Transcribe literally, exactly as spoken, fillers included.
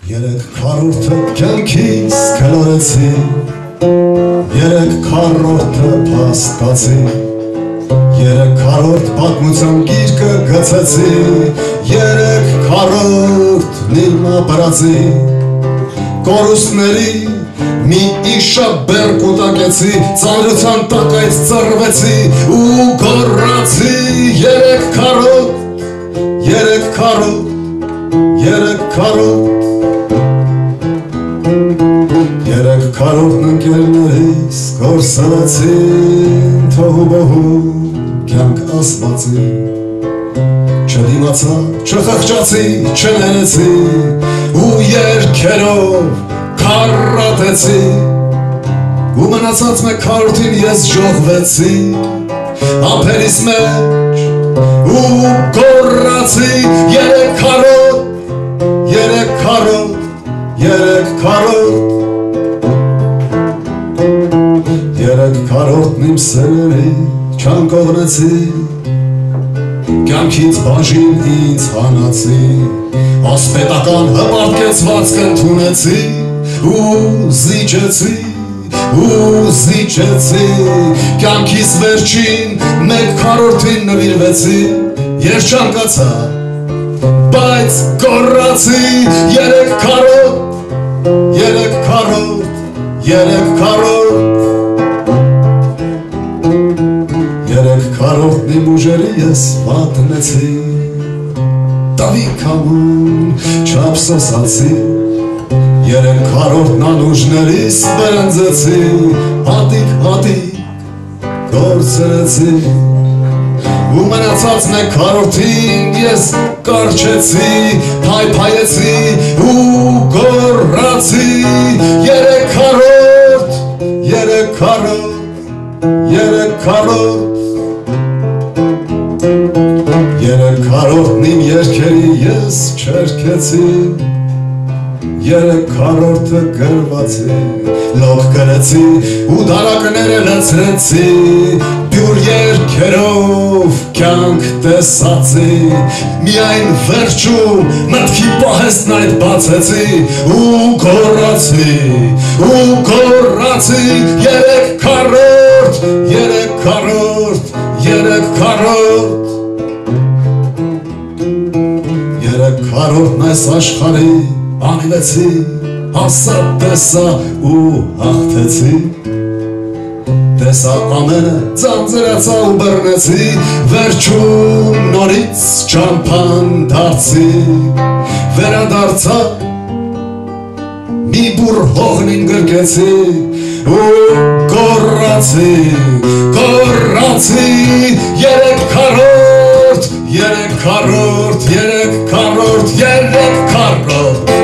Երեք քառորդը կյանքիս կլորեցի, երեք քառորդը փաստացի, երեք քառորդ պատմության գիրկը գցեցի, երեք քառորդ նիմա բրացի, կորուստների մի իշա բեր կուտակեցի, ծանրության տակայց ծռվեցի ու գոռացի, երեք քառորդ, երեք քառորդ, երեք քառորդ, երեք քառորդն ընկերներիս գործարեցին թողու բողու կյանք ասվածի, չդիմացա, չխղճացի, չներեցի ու երկերով քառատեցի ու մնացած մեկ քառորդին ես ժողվեցի ափերիս մեջ ու գոռացի երեք քառորդ, երեք քառորդ, երեք քառորդ, երեք քառորդն իմ սերերի չանկողնեցի, կյանքից բաժին ինձ հանացի, ասպետական հպարտկեցվածք ընդունեցի ու զիջեցի, ու զիջեցի, կյանքիս վերջին մեկ քառորդին նվիրվեցի, երջանկացա, բայց գոռացի երեք քառորդ, երեք քառորդ, երեք քառորդ, երեք քառորդն իմ ուժերի ես վատնեցի, տավիկ համուն չափսոսացի, երեք քառորդն անուժներիս բրնձեցի, հատիկ հատիկ գործրեցի ու մնացած մեկ քառորդին ես կարչեցի, փայփայեցի ու գոռացի երեք քառորդ, երեք քառորդ, երեք քառորդ, երեք քառորդն իմ երկերի ես չերքեցի, երեք քառորդը գրվացի, լող գրեցի ու դարակները լցրեցի, բյուր երկերով կյանք տեսացի, միայն վերջում մտքի պահեստն այդ բացեցի ու գոռացի, ու գոռացի երեք քառորդ, երեք քառորդ, երեք քառորդ, երեք քառորդն այս աշխարհի անիվեցի, հասա տեսա ու հաղթեցի, տեսա ամենը ծանձրացա ու բռնեցի, վերջում նորից ճամփան դարձի, վերադարձա, մի բուռ հողնին գրկեցի ու գոռացի, գոռացի երեք քառորդ, երեք քառորդ, երեք քառորդ, երեք քառորդ,